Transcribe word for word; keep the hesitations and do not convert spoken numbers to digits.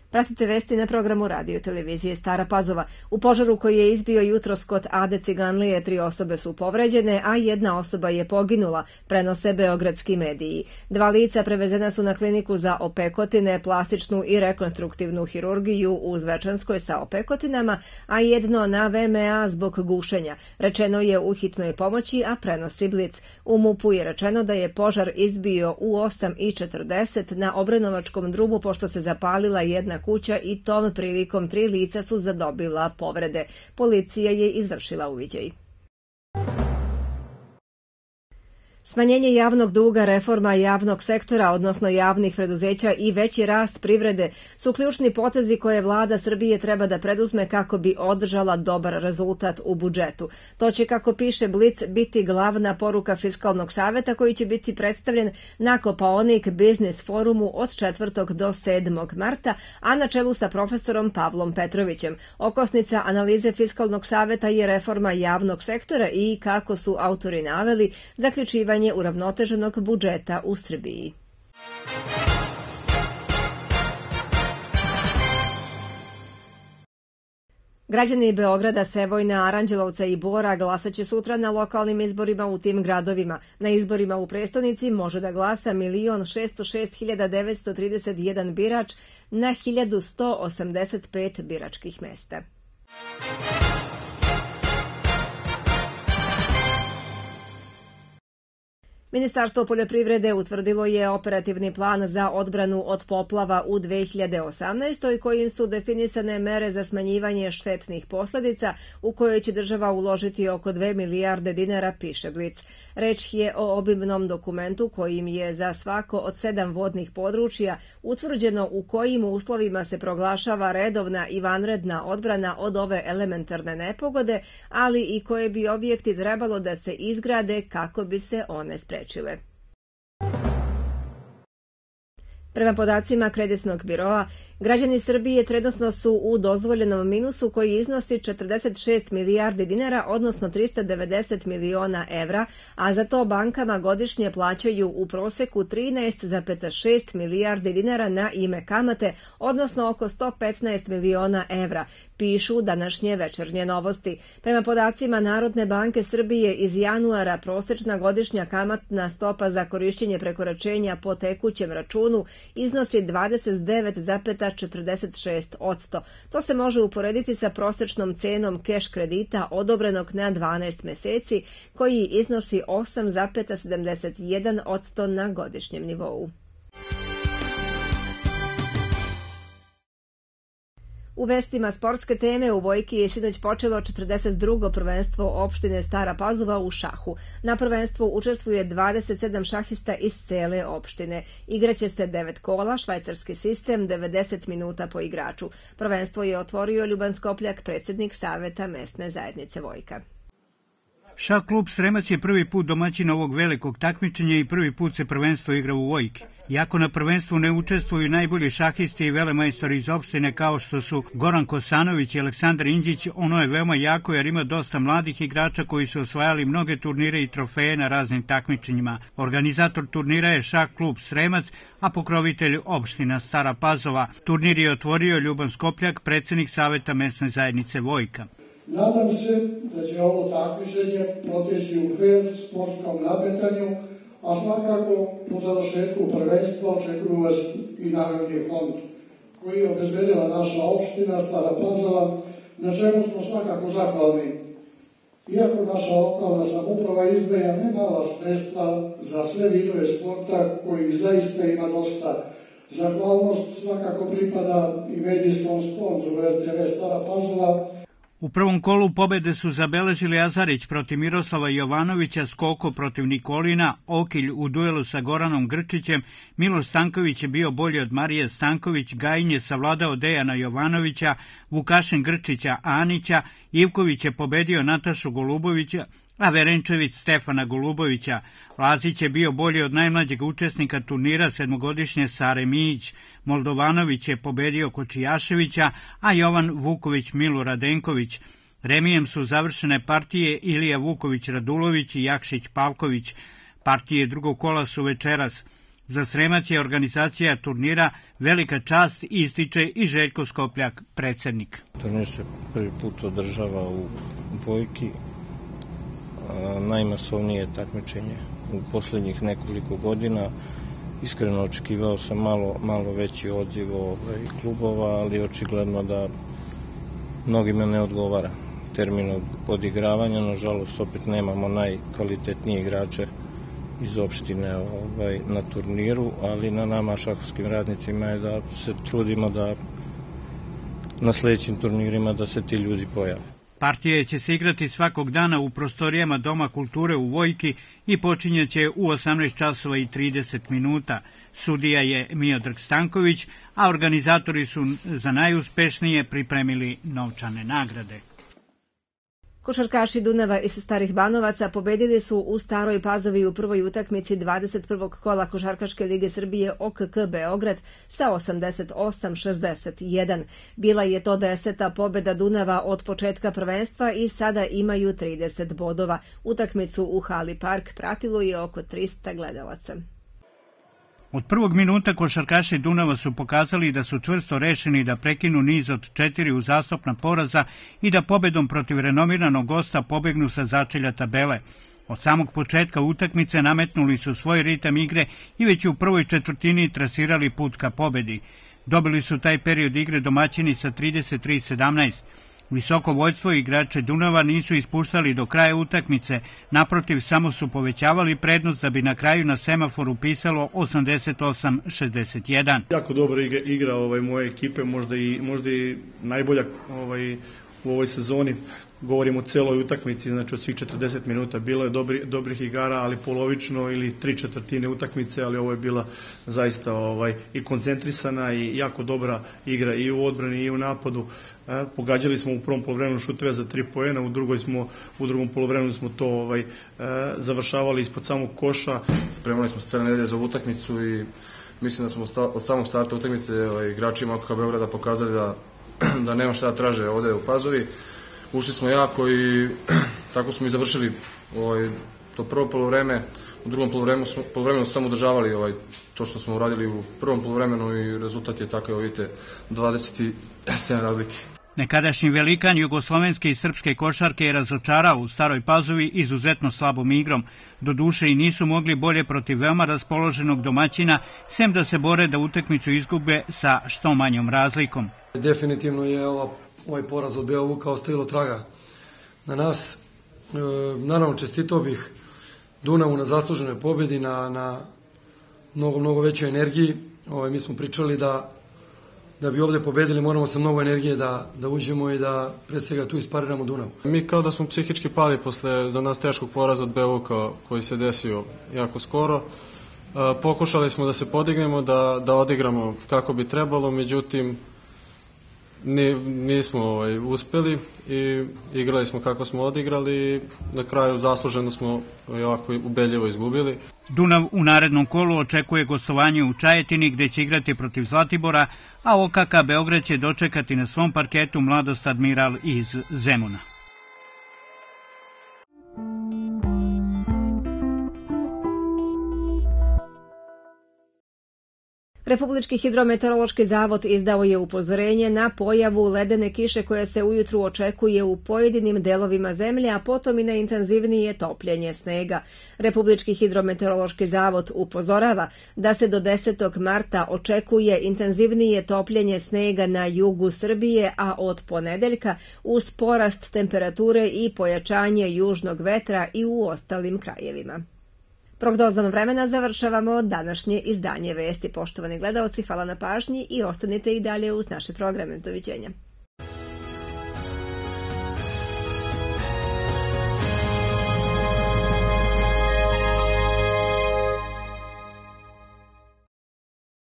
Pratite vesti na programu radio televizije Stara Pazova. U požaru koji je izbio jutros kod Ade Ciganlije tri osobe su povređene, a jedna osoba je poginula, prenose beogradski mediji. Dva lica prevezena su na kliniku za opekotine, plastičnu i rekonstruktivnu hirurgiju u Zvečanskoj sa opekotinama, a jedno na V M A zbog gušenja. Rečeno je u hitnoj pomoći, a prenosi Blic. U MUP-u je rečeno da je požar izbio u osam i četrdeset na Obrenovačkom drubu pošto se zapalila jedna kuća i tom prilikom tri lica su zadobila povrede. Policija je izvršila uviđaj. Smanjenje javnog duga, reforma javnog sektora, odnosno javnih preduzeća i veći rast privrede su ključni potezi koje vlada Srbije treba da preduzme kako bi održala dobar rezultat u budžetu. To će, kako piše Blic, biti glavna poruka Fiskalnog saveta koji će biti predstavljen na Kopaonik Biznis forumu od četvrtog do sedmog marta, a na čelu sa profesorom Pavlom Petrovićem. Okosnica analize Fiskalnog saveta je reforma javnog sektora i, kako su autori naveli, zaključivanje uravnoteženog budžeta u Srbiji. Građani Beograda, Sevojna, Aranđelovca i Bora glasaće sutra na lokalnim izborima u tim gradovima. Na izborima u prestonici može da glasa milion šesto šest hiljada devetsto trideset jedan birač na hiljadu sto osamdeset pet biračkih mesta. Ministarstvo poljoprivrede utvrdilo je operativni plan za odbranu od poplava u dve hiljade osamnaestoj kojim su definisane mere za smanjivanje štetnih posledica u kojoj će država uložiti oko dve milijarde dinara, piše Blic. Reč je o obimnom dokumentu kojim je za svako od sedam vodnih područja utvrđeno u kojim uslovima se proglašava redovna i vanredna odbrana od ove elementarne nepogode, ali i koje bi objekti trebalo da se izgrade kako bi se one sprečile. Prema podacima kreditnog biroa, građani Srbije trenutno su u dozvoljenom minusu koji iznosi četrdeset šest milijardi dinara, odnosno trista devedeset miliona evra, a za to bankama godišnje plaćaju u proseku trinaest zarez šest milijardi dinara na ime kamate, odnosno oko sto petnaest miliona evra, pišu današnje Večernje novosti. Prema podacima Narodne banke Srbije iz januara prosečna godišnja kamatna stopa za korišćenje prekoračenja po tekućem računu iznosi dvadeset devet zarez četrdeset šest posto. To se može uporediti sa prosečnom cenom keš kredita odobrenog na dvanaest meseci, koji iznosi osam zarez sedamdeset jedan posto na godišnjem nivou. U vestima sportske teme u Vojki je sinoć počelo četrdeset drugo prvenstvo opštine Stara Pazova u šahu. Na prvenstvu učestvuje dvadeset sedam šahista iz cele opštine. Igraće se devet kola, švajcarski sistem, devedeset minuta po igraču. Prvenstvo je otvorio Ljuban Skopljak, predsjednik Saveta mesne zajednice Vojka. Šah klub Sremac je prvi put domaćin ovog velikog takmičenja i prvi put se prvenstvo igra u Vojki. Iako na prvenstvu ne učestvuju najbolji šahisti i velemajstori iz opštine kao što su Goran Kosanović i Aleksandar Inđić, ono je veoma jako jer ima dosta mladih igrača koji su osvajali mnoge turnire i trofeje na raznim takmičenjima. Organizator turnira je Šah klub Sremac, a pokrovitelj opština Stara Pazova. Turnir je otvorio Ljuban Skopljak, predsjednik Saveta mesne zajednice Vojka. Nadam se da će ovo takmičenje proteći u fer sportskom nametanju, a svakako po završetku prvenstva očekuju vas i nagradni fond koji je obezbedila naša opština Stara Pazova, na čemu smo svakako zahvalni. Iako naša lokalna samouprava izdvaja nemala sredstva za sve vidove sporta koji zaista ima dosta, zahvalnost svakako pripada i medijskom sponzoru R T V Stara Pazova. U prvom kolu pobede su zabeležili Azarić protiv Miroslava Jovanovića, Skoko protiv Nikolina, Okilj u duelu sa Goranom Grčićem, Miloš Stanković je bio bolji od Marije Stanković, Gajin je savladao Dejana Jovanovića, Vukašin Grčića Anića, Ivković je pobedio Natašu Golubovića, a Verenčević Stefana Golubovića. Lazić je bio bolji od najmlađeg učesnika turnira, sedmogodišnje Sare Mijić. Moldovanović je pobedio Kočijaševića, a Jovan Vuković Milo Radenković. Remijem su završene partije Ilija Vuković Radulović i Jakšić Pavković. Partije drugog kola su večeras. Za Sremac je organizacija turnira velika čast, ističe i Željko Skopljak, predsjednik. Turnir se prvi put održava u Vojki, najmasovnije takmičenje u posljednjih nekoliko godina. Iskreno očekivao sam malo, malo veći odziv ovaj, klubova, ali očigledno da mnogima ne odgovara termin odigravanja. Nažalost, opet nemamo najkvalitetnije igrače iz opštine ovaj, na turniru, ali na nama šahovskim radnicima je da se trudimo da na sljedećim turnirima da se ti ljudi pojave. Partije će se igrati svakog dana u prostorijama Doma kulture u Vojki i počinjeće u osamnaest časova i trideset minuta. Sudija je Miodrag Stanković, a organizatori su za najuspešnije pripremili novčane nagrade. Košarkaši Dunava iz Starih Banovaca pobedili su u Staroj Pazovi u prvoj utakmici dvadeset prvog kola Košarkaške lige Srbije O K K Beograd sa osamdeset osam šezdeset jedan. Bila je to deseta pobeda Dunava od početka prvenstva i sada imaju trideset bodova. Utakmicu u Hali Park pratilo je oko trista gledalaca. Od prvog minuta košarkaši Dunava su pokazali da su čvrsto rešeni da prekinu niz od četiri uzastopna poraza i da pobedom protiv renomiranog gosta pobegnu sa začelja tabele. Od samog početka utakmice nametnuli su svoj ritam igre i već u prvoj četvrtini trasirali put ka pobedi. Dobili su taj period igre domaćini sa trideset tri sedamnaest. Visoko vođstvo igrače Dunava nisu ispuštali do kraja utakmice, naprotiv samo su povećavali prednost da bi na kraju na semaforu pisalo osamdeset osam šezdeset jedan. Jako dobra igra, igra ovaj, moje ekipe, možda i, možda i najbolja ovaj, u ovoj sezoni. Govorimo o celoj utakmici, znači od svih četrdeset minuta. Bilo je dobri, dobrih igara, ali polovično ili tri četvrtine utakmice, ali ovo je bila zaista ovaj, i koncentrisana i jako dobra igra i u odbrani i u napadu. E, pogađali smo u prvom poluvremenu šuteve za tri poena, u, drugoj smo, u drugom poluvremenu smo to ovaj, e, završavali ispod samog koša. Spremali smo se cele nedelje za utakmicu i mislim da smo od samog starta utakmice ovaj, igračima O K K Beograda pokazali da, da nema šta da traže ovde u Pazovi. Ušli smo jako i tako smo i završili ovaj, to prvo poluvreme. U drugom poluvremenu smo, poluvremenu samo održavali ovaj, to što smo uradili u prvom poluvremenu i rezultat je tako, vidite, dvadeset sedam razlike. Nekadašnji velikan jugoslovenske i srpske košarke je razočarao u Staroj Pazovi izuzetno slabom igrom. Doduše i nisu mogli bolje protiv veoma raspoloženog domaćina, sem da se bore da utakmicu izgube sa što manjom razlikom. Definitivno je ova ovaj poraz od Beovuka ostavilo traga na nas. E, naravno, čestitao bih Dunavu na zasluženoj pobjedi, na, na mnogo, mnogo većoj energiji. Ovaj, mi smo pričali da, da bi ovdje pobedili moramo sa mnogo energije da, da uđemo i da pre svega tu ispariramo Dunavu. Mi kao da smo psihički pali posle za nas teškog poraza od Beovuka koji se desio jako skoro. E, pokušali smo da se podignemo, da, da odigramo kako bi trebalo, međutim Ni, nismo ovaj, uspeli i igrali smo kako smo odigrali i na kraju zasluženo smo jako ubedljivo izgubili. Dunav u narednom kolu očekuje gostovanje u Čajetini gde će igrati protiv Zlatibora, a O K K Beograd će dočekati na svom parketu Mladost Admiral iz Zemuna. Republički hidrometeorološki zavod izdao je upozorenje na pojavu ledene kiše koja se ujutru očekuje u pojedinim delovima zemlje, a potom i na intenzivnije topljenje snega. Republički hidrometeorološki zavod upozorava da se do desetog marta očekuje intenzivnije topljenje snega na jugu Srbije, a od ponedeljka uz porast temperature i pojačanje južnog vetra i u ostalim krajevima. Prognozom vremena završavamo današnje izdanje vesti. Poštovani gledaoci, hvala na pažnji i ostanite i dalje uz naše programe. Doviđenja.